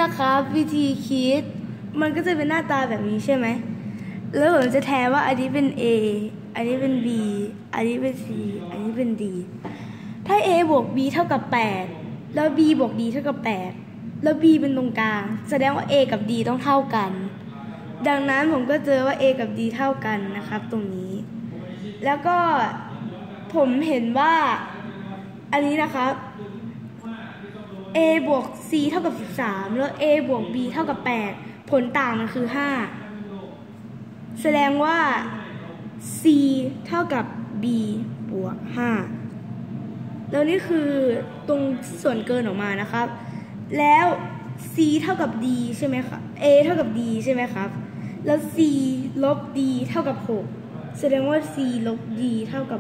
นะครับวิธีคิดมันก็จะเป็นหน้าตาแบบนี้ใช่ไหมแล้วผมจะแทนว่าอันนี้เป็น A อันนี้เป็น B อันนี้เป็น C อันนี้เป็น D ถ้า A บวก B เท่ากับ8แล้ว B บวก D เท่ากับ8แล้ว B เป็นตรงกลางแสดงว่า A กับ D ต้องเท่ากันดังนั้นผมก็เจอว่า A กับ D เท่ากันนะครับตรงนี้แล้วก็ผมเห็นว่าอันนี้นะครับA บวก C เท่ากับ13แล้ว A บวก B เท่ากับ8ผลต่างมันคือ5แสดงว่า C เท่ากับ B บวก5แล้วนี่คือตรงส่วนเกินออกมานะครับแล้ว C เท่ากับ D ใช่ไหมครับ A เท่ากับ D ใช่ไหมครับแล้ว C ลบ D เท่ากับ6แสดงว่า C ลบ D เท่ากับ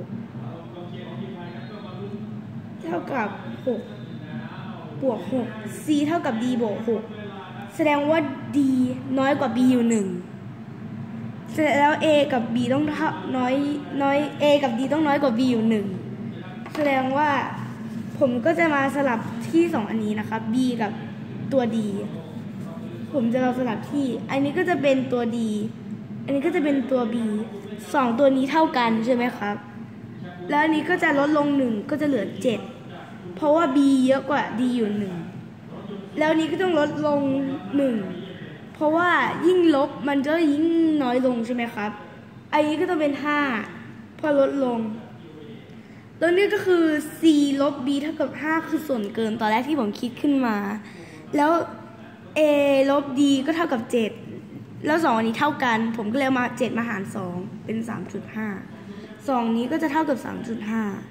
6เท่ากับ6บวก6 C เท่ากับ D บวก6แสดงว่า D น้อยกว่า B อยู่1แล้ว A กับ B ต้องน้อย A กับ D ต้องน้อยกว่า B อยู่1แสดงว่าผมก็จะมาสลับที่2อันนี้นะครับ B กับตัว D ผมจะสลับที่อันนี้ก็จะเป็นตัว D อันนี้ก็จะเป็นตัว B 2ตัวนี้เท่ากันใช่ไหมครับแล้วอันนี้ก็จะลดลง1ก็จะเหลือ7เพราะว่า B เยอะกว่า D อยู่1แล้วนี้ก็ต้องลดลง1เพราะว่ายิ่งลบมันจะยิ่งน้อยลงใช่ไหมครับอันนี้ก็ต้องเป็น5พอลดลงแล้วนี่ก็คือ C ลบ B เท่ากับ5คือส่วนเกินตอนแรกที่ผมคิดขึ้นมาแล้ว A ลบ D ก็เท่ากับ7แล้ว2อันนี้เท่ากันผมก็เลยมา7มาหาร2เป็น 3.5 2นี้ก็จะเท่ากับ 3.5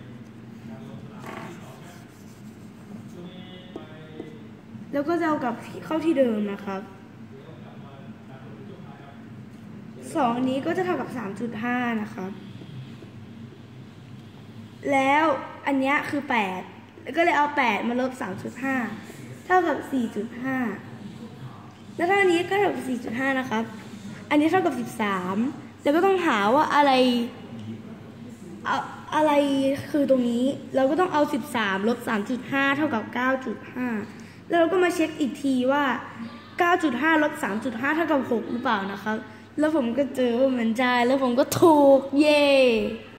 แล้วก็จะเอากลับเข้าที่เดิมนะครับ2นี้ก็จะเท่ากับ 3.5 นะครับแล้วอันนี้คือ8แล้วก็เลยเอา8มาลบ 3.5 เท่ากับ 4.5 แล้วถ้าอันนี้ก็เท่ากับ 4.5 นะครับอันนี้เท่ากับ13แล้วก็ต้องหาว่าอะไรคือตรงนี้เราก็ต้องเอา13ลบ 3.5 เท่ากับ 9.5แล้วเราก็มาเช็คอีกทีว่า 9.5 ลบ 3.5 เท่ากับ 6 หรือเปล่านะครับแล้วผมก็เจอว่ามันได้แล้วผมก็ถูกเย้